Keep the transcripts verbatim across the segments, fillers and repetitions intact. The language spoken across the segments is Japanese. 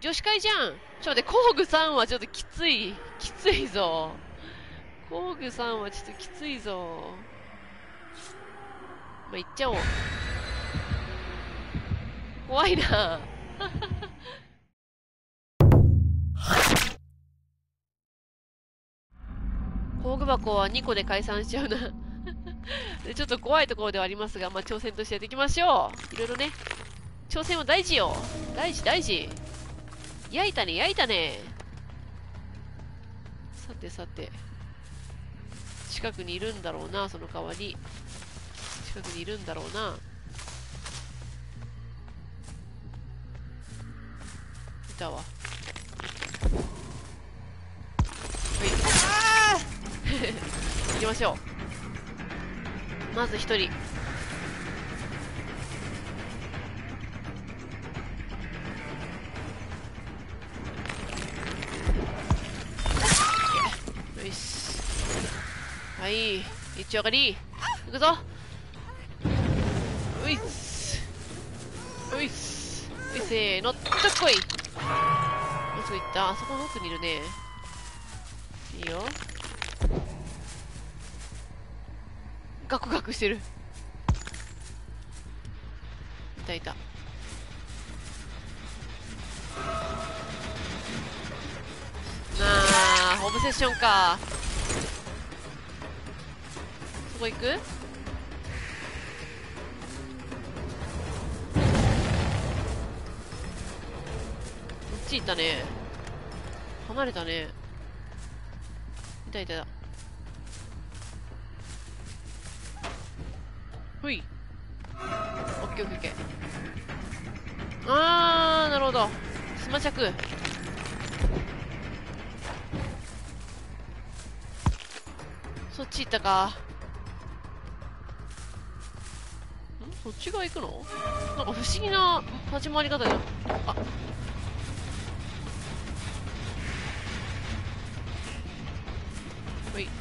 女子会じゃん。ちょっと待って、工具さんはちょっときつい。きついぞ。工具さんはちょっときついぞ。まあ、行っちゃおう。怖いな。工具箱はにこで解散しちゃうな。ちょっと怖いところではありますが、まあ、挑戦としてやっていきましょう。いろいろね。挑戦は大事よ。大事、大事。焼いたね、焼いたね。さてさて。近くにいるんだろうな、その代わり。近くにいるんだろうな。いたわ。はい。行きましょう。まず一人。よし。はい。一丁上がり。行くぞ。ういっす。ういっす。ういせーの。どっこい。どこ行った？あそこの奥にいるね。いいよ。ガクガクしてる。いたいた。なあ、ホームセッションか。そこ行く？こっち行ったね。離れたね。いたいたいた。ほい。オッケーオッケーオッケー。あー、なるほど。スマチャク。そっち行ったか。ん？そっち側行くの？なんか不思議な始まり方だよ。あ、ほい。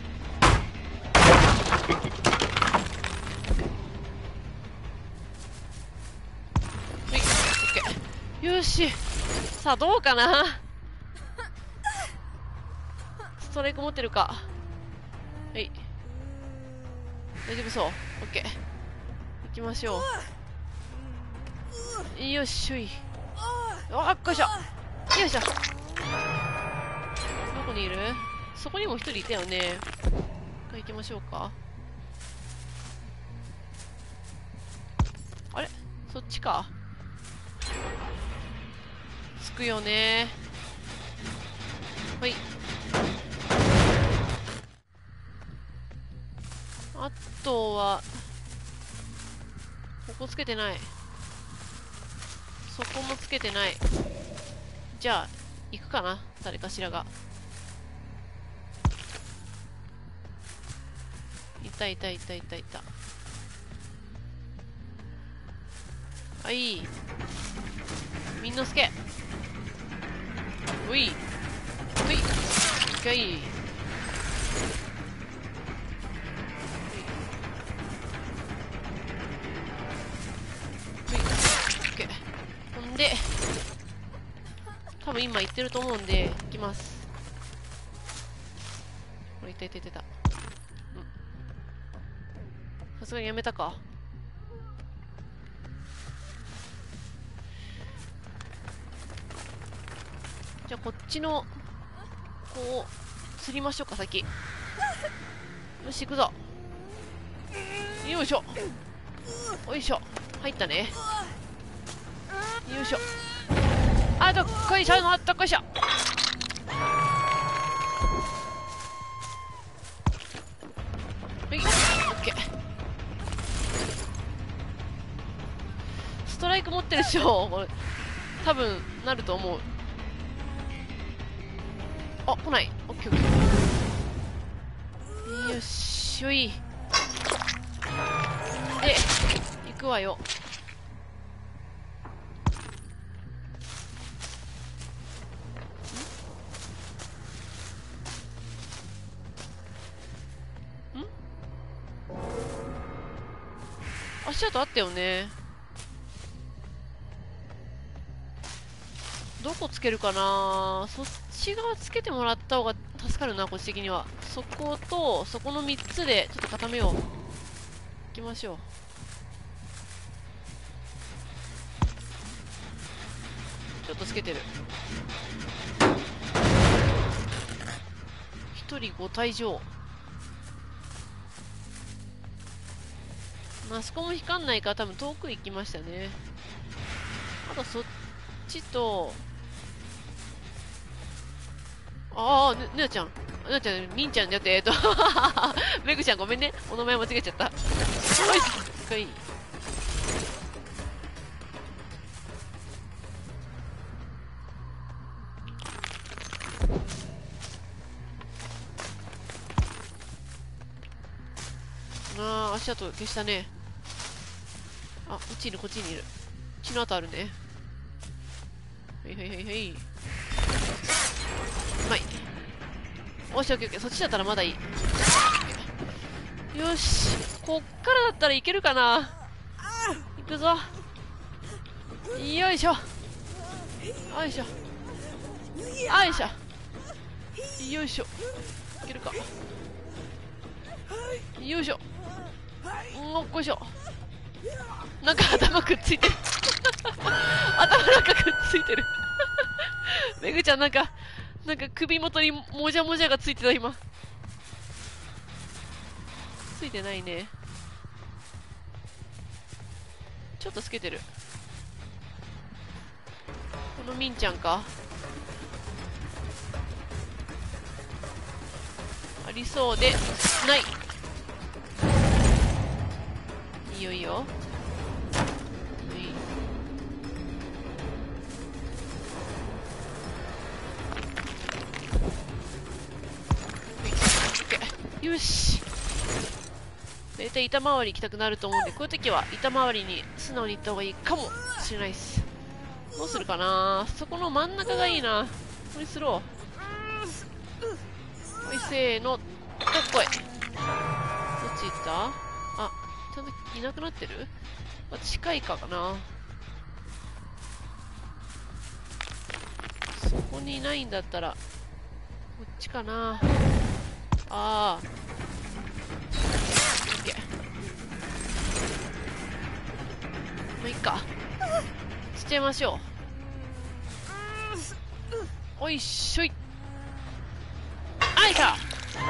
ほい。オッケー。よし。さあ、どうかな？ストライク持ってるか。はい。大丈夫そう。オッケー。行きましょう。よっしょい。あっこいしょ。よいしょ。どこにいる？そこにも一人いたよね。行きましょうか。あれ？そっちか。つくよね。はい。あとは、ここつけてない。そこもつけてない。じゃあ、行くかな？誰かしらが。いたいたいたいたいた。はい。みんのすけ。うい。うい。一回。ほんで、多分今行ってると思うんで、行きます。これ、いたいたいたいた。さすがにやめたか。じゃあ、こっちの、こう、釣りましょうか、先。よし、行くぞ。よいしょ。よいしょ。入ったね。よいしょ。あ、どっこいしょの、どっこいしょ。はい、オッケー。ストライク持ってるでしょ。これ、多分、なると思う。あ、来ない。オッケーオッケー。よっしょい。で、行くわよ。足跡あったよね。 どこつけるかな。そっち側つけてもらった方が助かるな、こっち的には。そこと、そこのみっつで、ちょっと固めよう。行きましょう。ちょっとつけてる。ひとりご体以上。あそこも光んないから多分遠く行きましたね。あとそっちと、ああ、ぬ、ぬなちゃん。ぬなちゃん、みんちゃんじゃって、えっと、めぐちゃんごめんね。お名前間違えちゃった。はい、はい。ああ、足跡消したね。あ、こっちにいる、こっちにいる。血の跡あるね。はいはいはいはい。うまい。おし、オッケーオッケー。そっちだったらまだいい。よし。こっからだったらいけるかな。いくぞ。よいしょ。よいしょ。よいしょ。よいしょ。いけるか。よいしょ。もっこいしょ。なんか頭くっついてる。頭なんかくっついてる。めぐちゃんなんか、なんか首元にもじゃもじゃがついてた今。ついてないね。ちょっとつけてる。このみんちゃんか。ありそうでない。いいよいいよ。よし。だいたい板回り行きたくなると思うんで、こういう時は板回りに素直に行った方がいいかもしれないっす。どうするかな。そこの真ん中がいいな。これスロー。はい、せーの。どっこい。どっち行った？あ、ちゃんといなくなってる？まあ、近いかかな。そこにいないんだったら、こっちかな。ああ。オッケー。まあ、いっか。捨てましょう。おいしょい。あいた。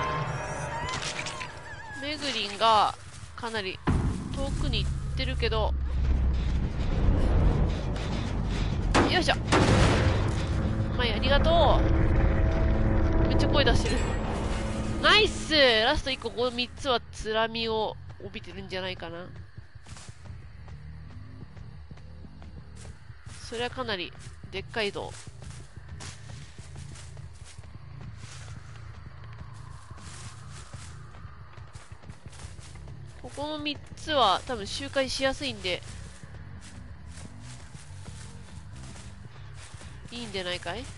めぐりんがかなり遠くに行ってるけど、よいしょ。まい、ありがとう。めっちゃ声出してる。ナイス。ラストいっこ、このみっつはつらみを帯びてるんじゃないかな。それはかなりでっかいぞ。ここのみっつは多分周回しやすいんでいいんじゃないかい。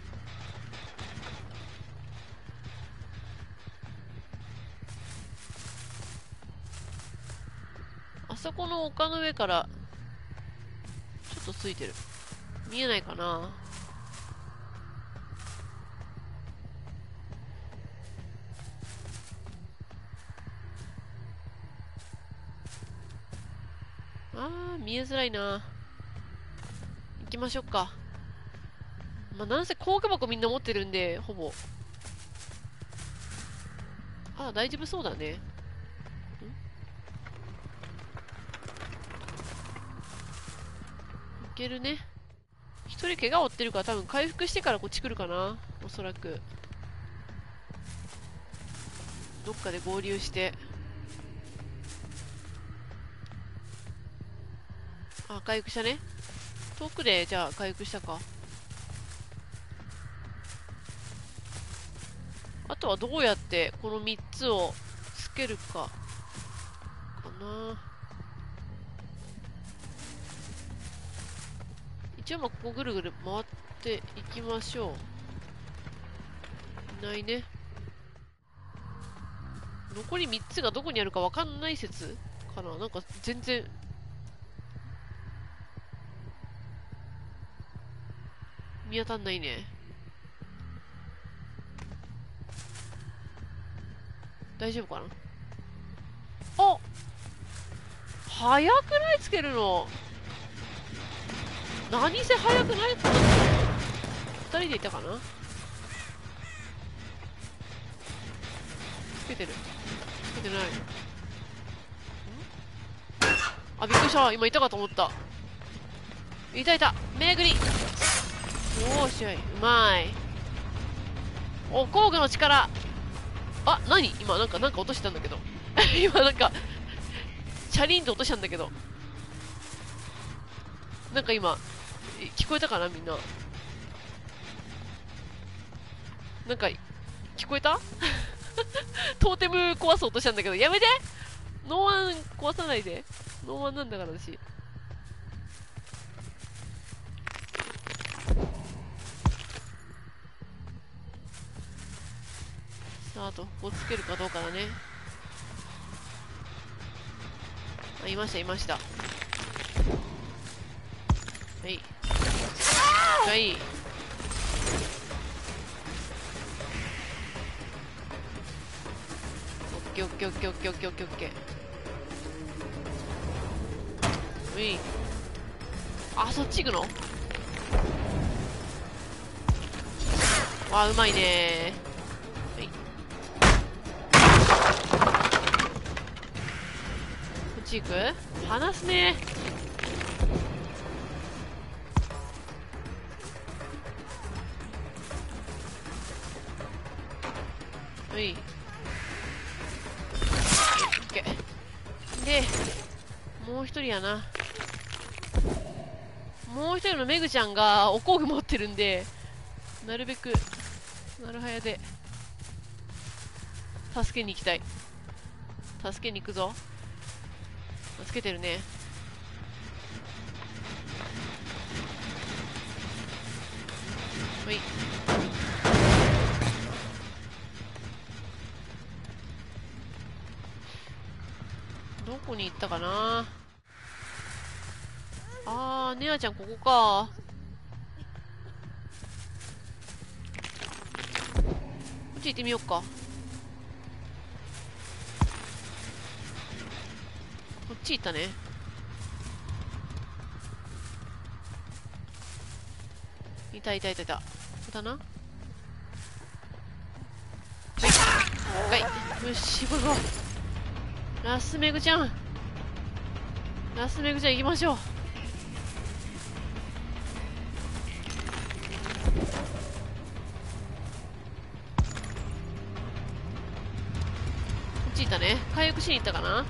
あそこの丘の上からちょっとついてる。見えないかな。あー、見えづらいな。行きましょうか。まあ、なんせ工具箱みんな持ってるんで、ほぼ。あー、大丈夫そうだね。ん？いけるね。一人怪我を負ってるから多分回復してからこっち来るかな。おそらく。どっかで合流して。あ、回復したね。遠くで、じゃあ回復したか。あとはどうやってこのみっつをつけるか。かな。一応まあここぐるぐる回っていきましょう。いないね。残りみっつがどこにあるかわかんない説かな。なんか全然。 見当たんないね。大丈夫かな。あ、早くないつけるの。何せ早くない。二人でいたかな。つけてる。つけてない。あ、びっくりした。今いたかと思った。いたいた。めぐり。おーしょい。うまい。お、工具の力。あ、何今なんか、なんか落としたんだけど。今なんか、チャリンと落としたんだけど。なんか今、聞こえたかなみんな。なんか、聞こえたトーテム壊そうとしたんだけど、やめて。ノーワン壊さないで。ノーワンなんだから私。さあ、あと、ここつけるかどうかだね。あ、いました、いました。はい。はい。オッケーオッケーオッケーオッケーオッケーオッケーオッケー。うい。あ、そっち行くの。あ、うまいねー。はい。こっち行く？離すねー。はい。オッケー。で、もう一人やな。もう一人のメグちゃんがお工具持ってるんで、なるべく、なるはやで、助けに行きたい。助けに行くぞ。助けてるね。ほい。どこに行ったかな。あー、ネアちゃんここか。こっち行ってみようか。こっち行ったね。いたいたいたいた。ここだな。はい。はい。よし、行こう行こう。ラスメグちゃん。ラスメグちゃん行きましょう。こっち行ったね。回復しに行ったかな。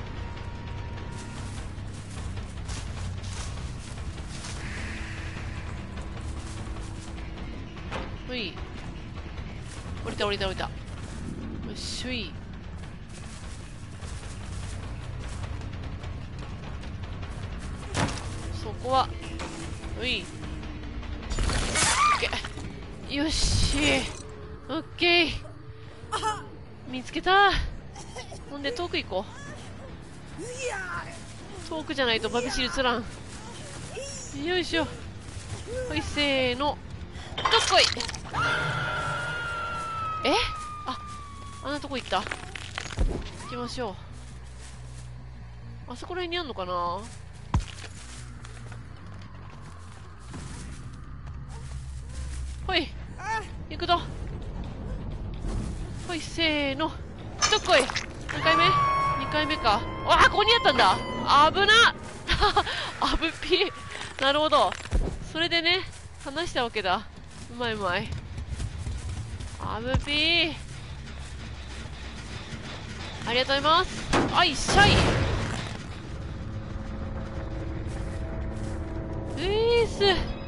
ほい。降りた降りた降りた。よっしょい。そこは、ほい。オッケー。よし。オッケー。見つけた。ほんで遠く行こう。遠くじゃないとバビシルつらん。よいしょ。ほい、せーの。どっこい。え、あ、あんなとこ行った。行きましょう。あそこら辺にあんのかな。ほい、行くぞ。ほい、せーの。どっこい。何回目 ?に 回目か。わあ、ここにあったんだ。危なあぶっぴー。なるほど。それでね、話したわけだ。うまいうまい。あぶっぴー。ありがとうございます。あいしゃい。ういーす。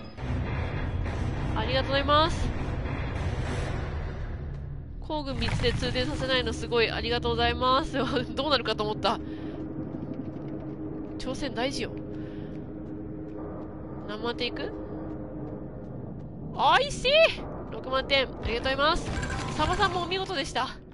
ありがとうございます。工具みっつで通電させないのすごいありがとうございます。どうなるかと思った。挑戦大事よ。何万点いく？おいしい！ ろく 万点。ありがとうございます。サバさんもお見事でした。